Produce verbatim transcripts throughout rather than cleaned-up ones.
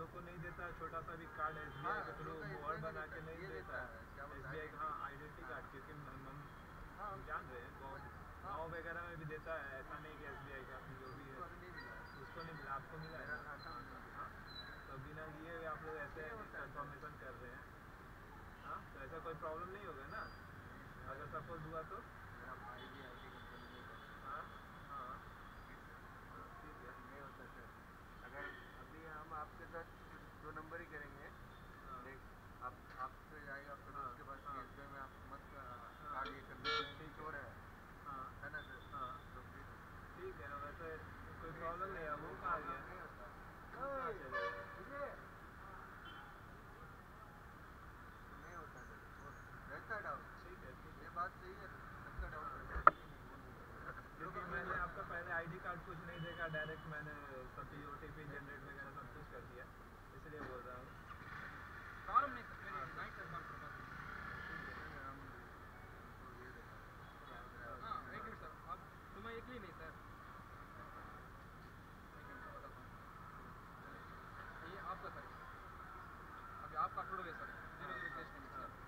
लोग को नहीं देता, छोटा सा भी कार्ड एसबीआई के थ्रू मोहर बना के नहीं देता है एसबीआई का। हाँ आइडेंटिटी कार्ड, क्योंकि हम जान रहे हैं बहुत गाँव वगैरह में भी देता है, ऐसा नहीं कि एसबीआई का जो भी है उसको नहीं मिला, आपको मिला है। हाँ तो बिना लिए आप लोग ऐसे कंफर्मेशन कर रहे हैं। हाँ तो ऐसा कोई प्रॉब्लम नहीं होगा ना अगर सपोज हुआ तो। हाँ हाँ ठीक है, नहीं होता सर। अगर अभी हम आपके साथ दो नंबर ही करेंगे, आप आपसे जाएगा फिर उसके बाद एसबीआई में आप मत कार्ड ये करना ठीक हो रहा है। हाँ है ना सर? हाँ तो फिर ठीक है, वैसे कोई प्रॉब्लम नहीं है। वो कहाँ गया? नहीं होता, कहाँ चले गए? नहीं होता सर, रहता डाउट। ठीक है ठीक ये है, बात सही है, रहता डाउट। क्योंकि मैंने आपका पहले आईडी कार्ड कुछ नहीं देखा, डायरेक्ट मैंने सब चीज़ ओटीपी जनरेट वगैरह सब कुछ कर दिया, इसलिए बोल रहा हूँ। फॉर्म नहीं सर, मेरी नाइट का फॉर्म करवा दो। हाँ एक मिनट सर, आप तुम्हें एक ही नहीं सर, एक मिनट बताता हूँ। ये आपका सर, अभी आपका अपलोड है सर, जीरो जीरो कैश नहीं सर।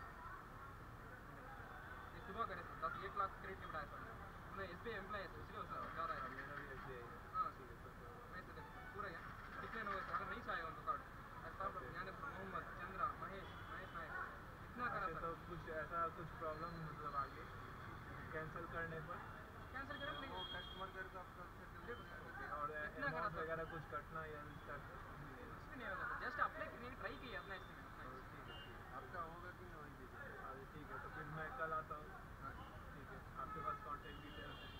ये सुबह करें सर, दस एक लाख क्रेडिट लिमिट आया सर। मैं एस बी आई एम्प्लॉय है सर, इसलिए सर ज़्यादा है। मेरा भी एसबीआई है। हाँ ठीक है सर, नहीं सर देखो पूरा है डिक्लेयर हुआ सर। अगर नहीं चाहिए उनको कार्ड ऐसा ज्ञानेश्वर मोहम्मद चंद्रा महेश महेश नायक इतना करा सर। तो कुछ ऐसा कुछ प्रॉब्लम मतलब आगे कैंसिल करने पर कैंसिल करें नहीं वो कस्टमर केयर का आपका और इतना करा अमाउंट सर, वगैरह कुछ कटना या इसका कुछ भी नहीं होगा सर। जस्ट अप्लाई करने की ट्राई किया अपना इसमें अपना ठीक है ठीक आपका होगा कि नहीं होगी? है ठीक है, तो फिर मैं कल आता हूँ। ठीक है, आपके पास कॉन्टेक्ट डिटेल्स है?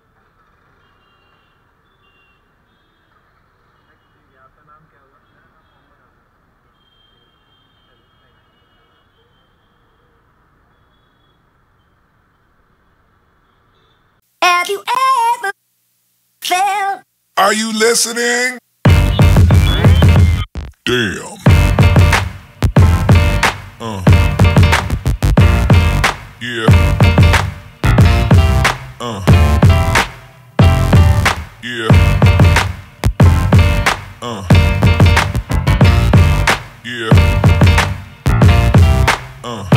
ठीक है, आपका नाम क्या हुआ? Have you ever felt? Are you listening? Damn. Uh. Yeah. Uh. Yeah. Uh. Yeah. Uh.